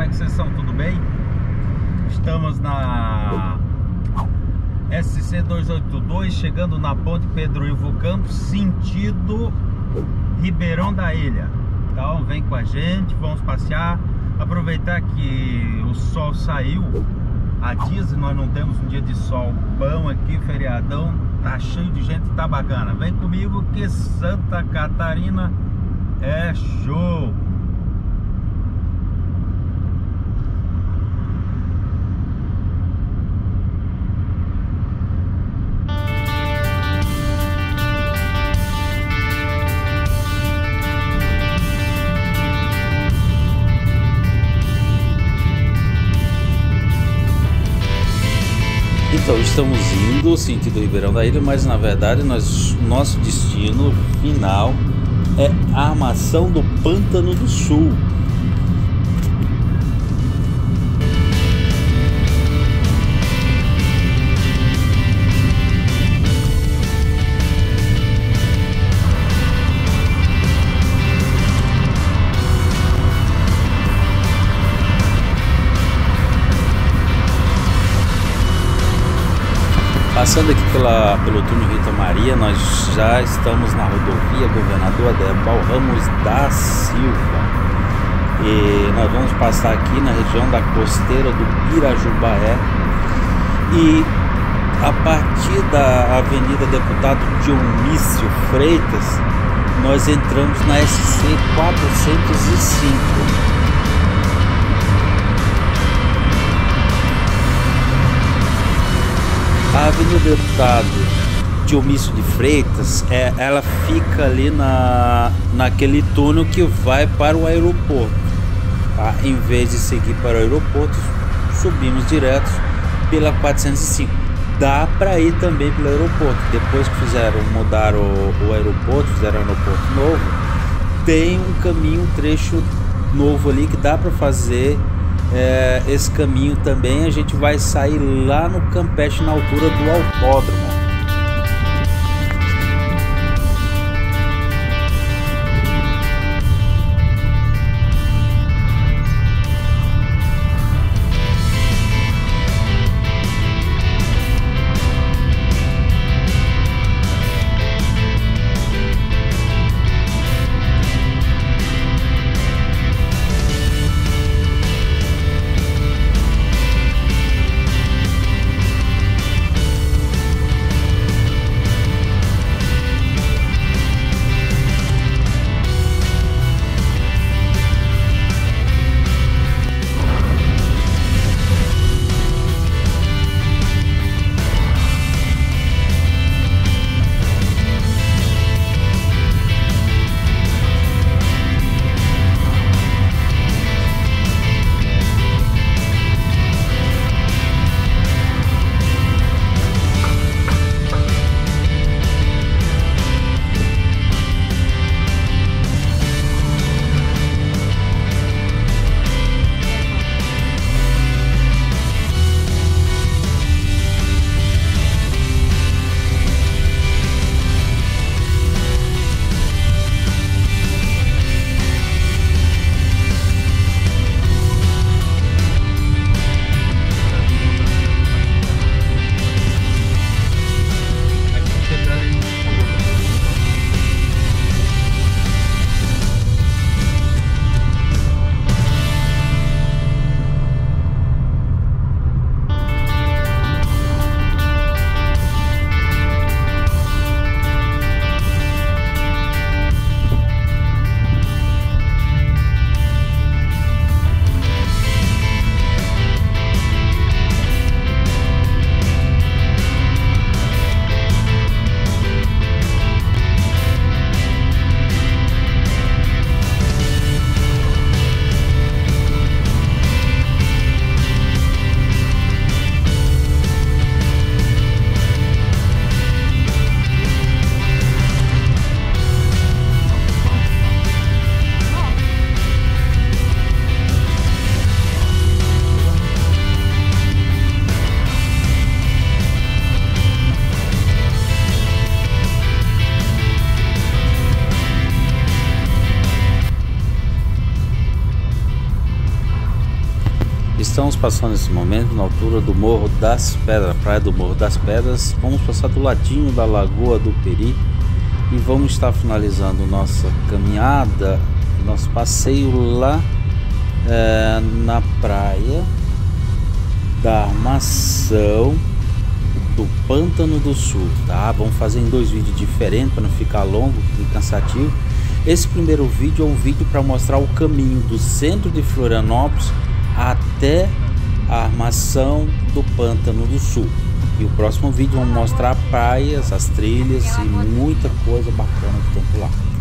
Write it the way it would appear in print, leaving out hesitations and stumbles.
é que vocês são? Tudo bem? Estamos na SC 282, chegando na ponte Pedro Ivo Campos, sentido Ribeirão da Ilha. Então vem com a gente, vamos passear, aproveitar que o sol saiu. Há dias nós não temos um dia de sol bom aqui, feriadão, tá cheio de gente, tá bacana. Vem comigo que Santa Catarina é show. Então, estamos indo sentido Ribeirão da Ilha, mas na verdade nosso destino final é a Armação do Pântano do Sul. Passando aqui pelo túnel Rita Maria, nós já estamos na rodovia Governador Adherbal Ramos da Silva. E nós vamos passar aqui na região da costeira do Pirajubaé. E a partir da Avenida Deputado Dionísio Freitas, nós entramos na SC 405. A Avenida Deputado Dionísio de Freitas, ela fica ali naquele túnel que vai para o aeroporto. Tá? Em vez de seguir para o aeroporto, subimos direto pela 405. Dá para ir também pelo aeroporto. Depois que mudaram o aeroporto, fizeram um aeroporto novo, tem um caminho, um trecho novo ali que dá para fazer. Esse caminho também. A gente vai sair lá no Campeche, na altura do autódromo. passando nesse momento na altura do Morro das Pedras, praia do Morro das Pedras. Vamos passar do ladinho da Lagoa do Peri e vamos estar finalizando nossa caminhada, nosso passeio lá na praia da Armação do Pântano do Sul, tá? Vamos fazer em 2 vídeos diferentes para não ficar longo e cansativo. Esse primeiro vídeo é um vídeo para mostrar o caminho do centro de Florianópolis até a Armação do Pântano do Sul. E o próximo vídeo vamos mostrar praias, as trilhas e muita coisa bacana que tem por lá.